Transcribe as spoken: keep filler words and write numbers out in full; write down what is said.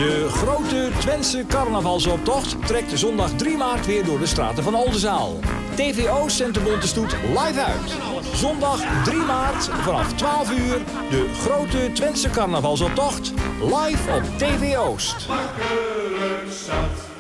De grote Twentse carnavalsoptocht trekt zondag drie maart weer door de straten van Oldenzaal. T V Oost zendt de bonte stoet live uit. Zondag drie maart vanaf twaalf uur de grote Twentse carnavalsoptocht live op T V Oost. Makkelijk zat.